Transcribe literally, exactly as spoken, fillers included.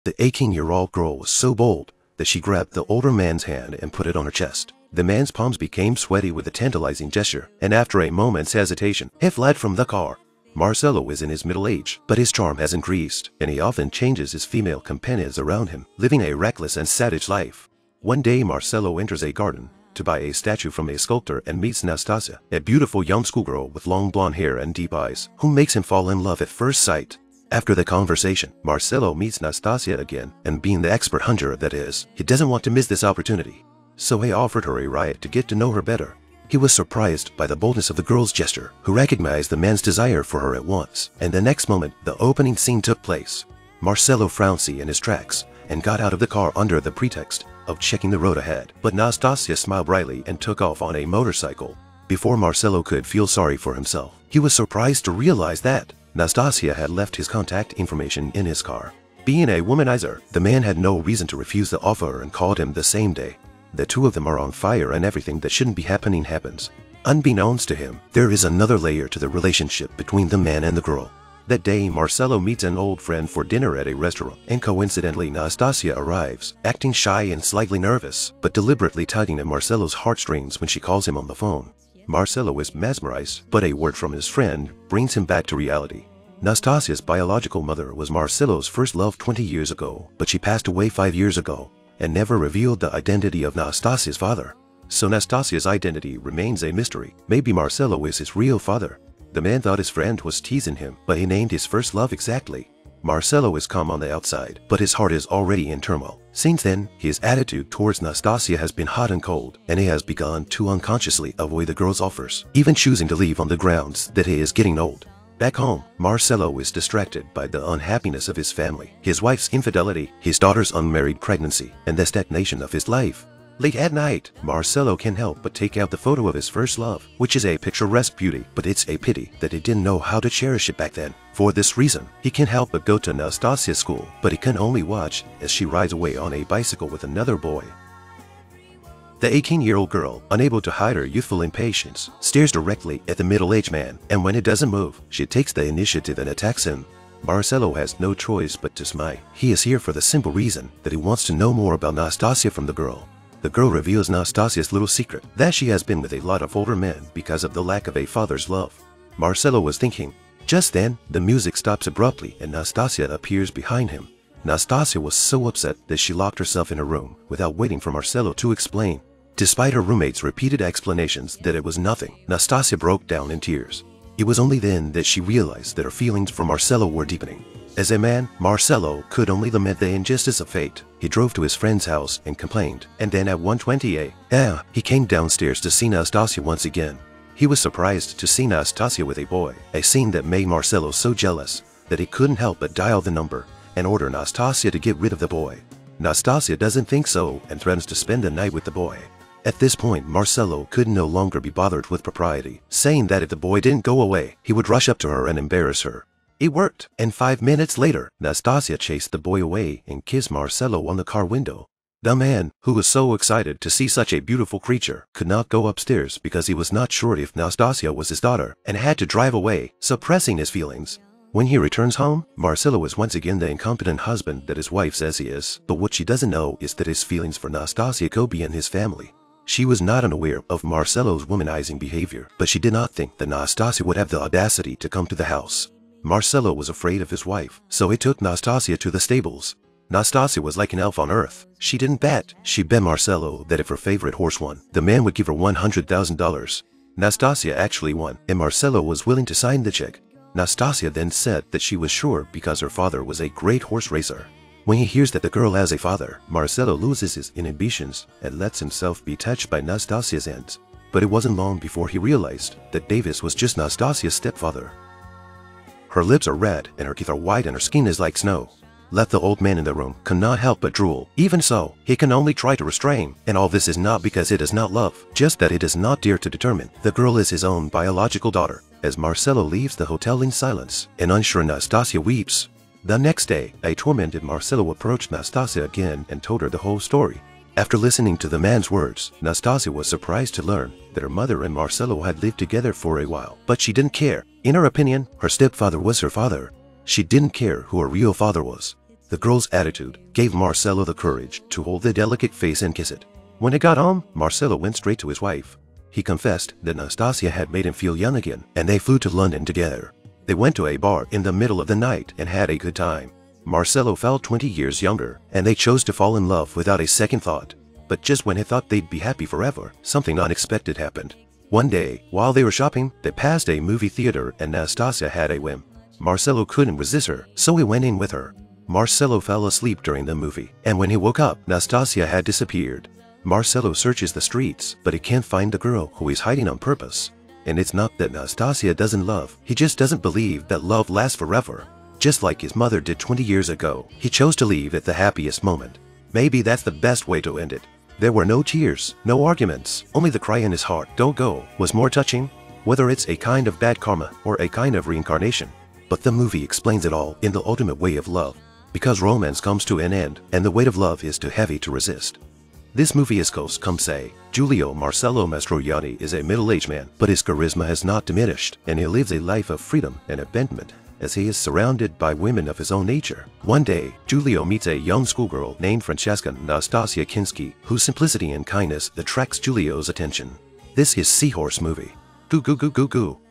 The eighteen-year-old girl was so bold that she grabbed the older man's hand and put it on her chest. The man's palms became sweaty with a tantalizing gesture, and after a moment's hesitation, he fled from the car. Marcello is in his middle age, but his charm has increased, and he often changes his female companions around him, living a reckless and savage life. One day Marcello enters a garden to buy a statue from a sculptor and meets Nastassja, a beautiful young schoolgirl with long blonde hair and deep eyes, who makes him fall in love at first sight. After the conversation, Marcello meets Nastassja again, and being the expert hunter that is, he doesn't want to miss this opportunity. So he offered her a ride to get to know her better. He was surprised by the boldness of the girl's gesture, who recognized the man's desire for her at once, and the next moment the opening scene took place. Marcello frowned in his tracks and got out of the car under the pretext of checking the road ahead, but Nastassja smiled brightly and took off on a motorcycle. Before Marcello could feel sorry for himself, he was surprised to realize that Nastassja had left his contact information in his car. Being a womanizer, the man had no reason to refuse the offer and called him the same day. The two of them are on fire and everything that shouldn't be happening happens. Unbeknownst to him, there is another layer to the relationship between the man and the girl. That day, Marcello meets an old friend for dinner at a restaurant, and coincidentally Nastassja arrives, acting shy and slightly nervous, but deliberately tugging at Marcello's heartstrings when she calls him on the phone. Marcello is mesmerized, but a word from his friend brings him back to reality. Nastassja's biological mother was Marcello's first love twenty years ago, but she passed away five years ago and never revealed the identity of Nastassja's father. So Nastassja's identity remains a mystery. Maybe Marcello is his real father. The man thought his friend was teasing him, but he named his first love exactly. Marcello is calm on the outside, but his heart is already in turmoil. Since then, his attitude towards Nastassja has been hot and cold, and he has begun to unconsciously avoid the girl's offers, even choosing to leave on the grounds that he is getting old. Back home, Marcello is distracted by the unhappiness of his family, his wife's infidelity, his daughter's unmarried pregnancy, and the stagnation of his life. Late at night, Marcello can't help but take out the photo of his first love, which is a picturesque beauty, but it's a pity that he didn't know how to cherish it back then. For this reason, he can't help but go to Nastassja's school, but he can only watch as she rides away on a bicycle with another boy. The eighteen-year-old girl, unable to hide her youthful impatience, stares directly at the middle-aged man, and when he doesn't move, she takes the initiative and attacks him. Marcello has no choice but to smile. He is here for the simple reason that he wants to know more about Nastassja from the girl. The girl reveals Nastassja's little secret, that she has been with a lot of older men because of the lack of a father's love. Marcello was thinking. Just then, the music stops abruptly and Nastassja appears behind him. Nastassja was so upset that she locked herself in her room without waiting for Marcello to explain. Despite her roommate's repeated explanations that it was nothing, Nastassja broke down in tears. It was only then that she realized that her feelings for Marcello were deepening. As a man, Marcello could only lament the injustice of fate. He drove to his friend's house and complained, and then at one twenty a m he came downstairs to see Nastassja once again. He was surprised to see Nastassja with a boy, a scene that made Marcello so jealous that he couldn't help but dial the number and order Nastassja to get rid of the boy. Nastassja doesn't think so and threatens to spend the night with the boy. At this point, Marcello could no longer be bothered with propriety, saying that if the boy didn't go away, he would rush up to her and embarrass her. It worked, and five minutes later, Nastassja chased the boy away and kissed Marcello on the car window. The man, who was so excited to see such a beautiful creature, could not go upstairs because he was not sure if Nastassja was his daughter and had to drive away, suppressing his feelings. When he returns home, Marcello is once again the incompetent husband that his wife says he is, but what she doesn't know is that his feelings for Nastassja go beyond his family. She was not unaware of Marcello's womanizing behavior, but she did not think that Nastassja would have the audacity to come to the house. Marcello was afraid of his wife, so he took Nastassja to the stables. Nastassja was like an elf on earth. She didn't bet. She bet Marcello that if her favorite horse won, the man would give her one hundred thousand dollars. Nastassja actually won, and Marcello was willing to sign the check. Nastassja then said that she was sure because her father was a great horse racer. When he hears that the girl has a father, Marcello loses his inhibitions and lets himself be touched by Nastassja's ends. But it wasn't long before he realized that Davis was just Nastassja's stepfather. Her lips are red and her teeth are white and her skin is like snow. Let the old man in the room cannot help but drool. Even so, he can only try to restrain. And all this is not because it is not love, just that it is not dare to determine. The girl is his own biological daughter. As Marcello leaves the hotel in silence, and unsure Nastassja weeps. The next day, a tormented Marcello approached Nastassja again and told her the whole story. After listening to the man's words, Nastassja was surprised to learn that her mother and Marcello had lived together for a while, but she didn't care. In her opinion, her stepfather was her father. She didn't care who her real father was. The girl's attitude gave Marcello the courage to hold the delicate face and kiss it. When he got home, Marcello went straight to his wife. He confessed that Nastassja had made him feel young again, and they flew to London together. They went to a bar in the middle of the night and had a good time. Marcello felt twenty years younger, and they chose to fall in love without a second thought. But just when he thought they'd be happy forever, something unexpected happened. One day, while they were shopping, they passed a movie theater and Nastassja had a whim. Marcello couldn't resist her, so he went in with her. Marcello fell asleep during the movie, and when he woke up, Nastassja had disappeared. Marcello searches the streets, but he can't find the girl who is hiding on purpose. And it's not that Nastassja doesn't love, he just doesn't believe that love lasts forever. Just like his mother did twenty years ago, he chose to leave at the happiest moment. Maybe that's the best way to end it. There were no tears, no arguments, only the cry in his heart, "Don't go," was more touching. Whether it's a kind of bad karma or a kind of reincarnation. But the movie explains it all in the ultimate way of love. Because romance comes to an end, and the weight of love is too heavy to resist. This movie is close, come say. Giulio Marcello Mastroianni is a middle-aged man, but his charisma has not diminished, and he lives a life of freedom and abandonment, as he is surrounded by women of his own nature. One day, Giulio meets a young schoolgirl named Francesca Nastassja Kinski, whose simplicity and kindness attracts Giulio's attention. This is Seahorse Movie. Goo goo goo goo goo.